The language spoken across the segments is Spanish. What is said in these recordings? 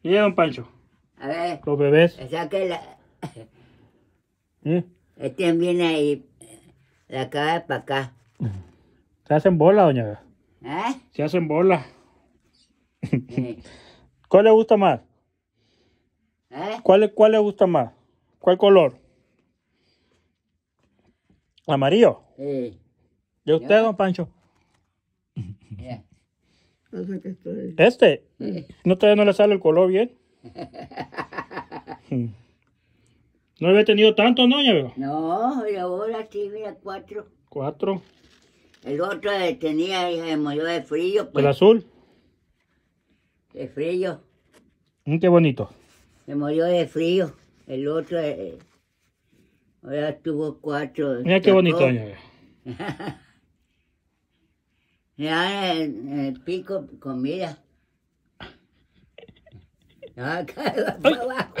Y don Pancho, A ver, los bebés. saque la... ¿Sí? Este viene ahí, la cabeza para acá. Se hacen bola, doña Beba. ¿Eh? Se hacen bola. Sí. ¿Cuál le gusta más? ¿Eh? ¿Cuál le gusta más? ¿Cuál color? ¿Amarillo? Sí. ¿Y a usted, ¿Yo? don Pancho? Ya. ¿Este? ¿No todavía no le sale el color bien? ¿No había tenido tanto, no, doña Beba? No, y ahora sí, mira, 4. 4. El otro tenía y se murió de frío, ¿El pues. azul? De frío. Qué bonito. Se murió de frío. El otro ahora tuvo 4. Mira qué bonito, doña Beba. Ya en el pico comida. Acá para abajo.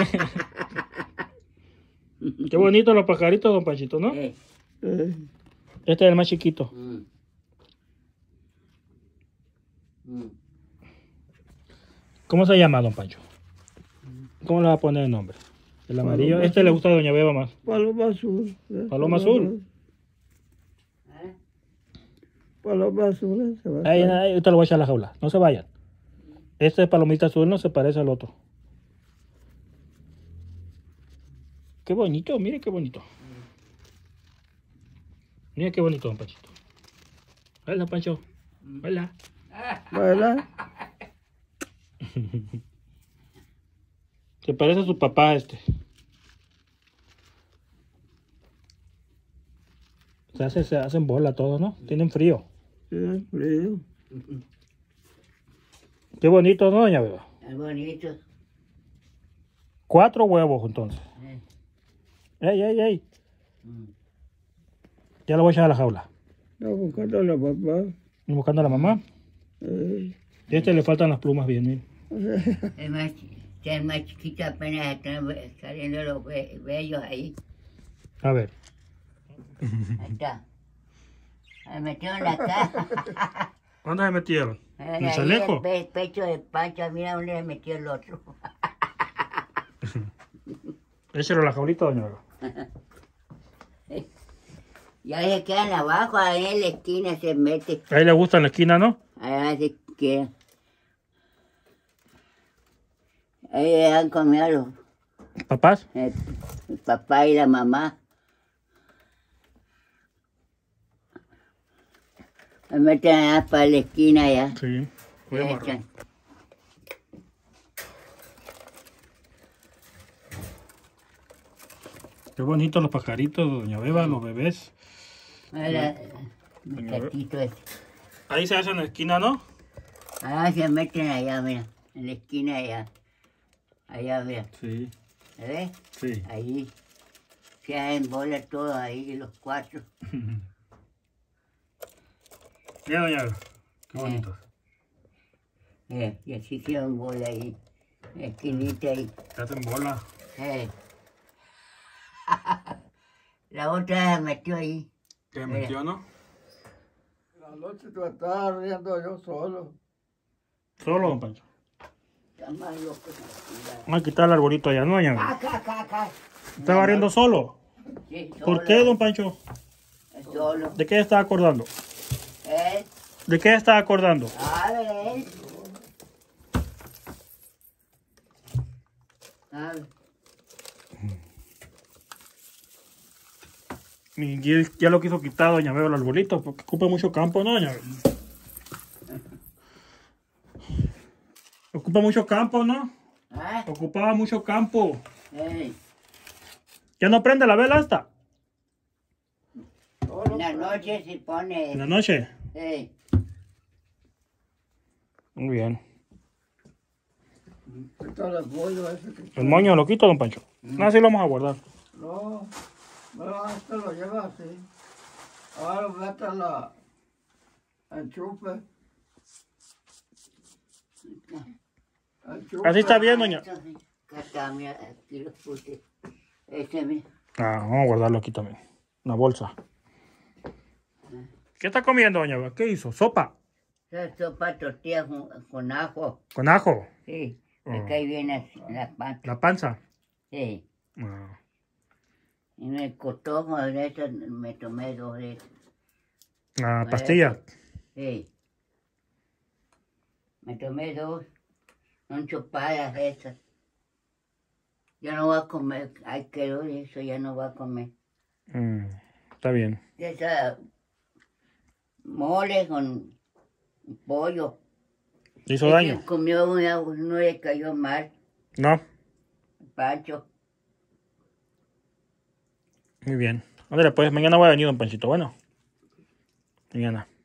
Qué bonito los pajaritos, don Panchito, ¿no? Sí. Este es el más chiquito. ¿Cómo se llama, don Pancho? ¿Cómo le va a poner el nombre? El amarillo. Paloma Este le gusta a doña Beba más. Paloma azul. Paloma azul. Paloma azul. Se va a Ahí, estar. ahí, ahorita lo voy a echar a la jaula. No se vayan. Este palomita azul no se parece al otro. Qué bonito, mire qué bonito. Mira qué bonito, don Panchito. Hola, Pancho. Hola. ¿Verdad? Se parece a su papá este. Se hacen bola todos, ¿no? Tienen frío. Sí, frío. Qué bonito, ¿no, doña Beba? Es bonito. 4 huevos, entonces. ¡Ey, ey, ey! Ya lo voy a echar a la jaula. Está buscando a la papá. ¿Y buscando a la mamá? Eh, Y a este le faltan las plumas bien, mire. Es más chiquito, apenas están saliendo los vellos ahí. A ver. Ahí está. Me metió en la caja. ¿Dónde se metieron? ¿En el Ahí chaleco? el pecho de Pancho, mira dónde se metió el otro. Échalo a la jaulita, doña Beba. Ya se quedan abajo, ahí en la esquina se mete. Ahí le gusta en la esquina, ¿no? Allá se queda. Ahí le dan comida a los ¿Papás? el papá y la mamá. Me meten allá para la esquina ya. Sí. Voy a amarrar. Echan. Qué bonitos los pajaritos, doña Beba, los bebés. Mira, mi gatito ese. Ahí se hacen en la esquina, ¿no? Ah, se meten allá, mira. En la esquina allá. Allá, mira. Sí. ¿Ves? Sí. Ahí. Se hacen bola todos ahí, los 4. Mira, doña Beba. Qué bonitos. Y así se hacen bola ahí. En la esquinita ahí. Se hacen bola. La otra se metió ahí. ¿Qué Mira. metió, no? La noche tú estabas riendo yo solo. Solo, don Pancho. Está más loco. Vamos a quitar el arbolito allá, ¿no, doña Beba? Acá. ¿Estaba riendo solo? Sí, solo. ¿Por qué, don Pancho? Solo. ¿De qué estaba acordando? ¿Eh? ¿De qué estaba acordando? A ver. A ver. Y él ya lo quiso quitar, doña Beba, el arbolito, porque ocupa mucho campo, ¿no, doña Beba? Ocupa mucho campo, ¿no? ¿Ah? Ocupaba mucho campo. Eh, ¿Ya no prende la vela esta? En la noche se ¿En pone. la noche? Eh, Muy bien. Quita el pollo ese que... ¿El moño lo quito, don Pancho? No, así lo vamos a guardar. No, este lo lleva así. Ahora lo mete a la enchufe. Así está bien, doña. acá está, mira, aquí lo puse. Este, mira. Ah, vamos a guardarlo aquí también. Una bolsa. ¿Qué está comiendo, doña Beba? ¿Qué hizo? ¿Sopa? Esa sopa tortilla con ajo. ¿Con ajo? Sí. Le cae bien así, la panza. ¿La panza? Sí. Ah. Y me costó con eso, me tomé 2 de esas. ¿La pastilla? Sí. Me tomé 2. Son chupadas esas. Yo no voy a comer. Ay, quiero eso, ya no voy a comer. Está bien. Esa mole con pollo. ¿Te hizo daño? Comió no le cayó mal. No. Pancho. Muy bien. Ándale, pues mañana voy a venir, don Panchito. Bueno. Mañana.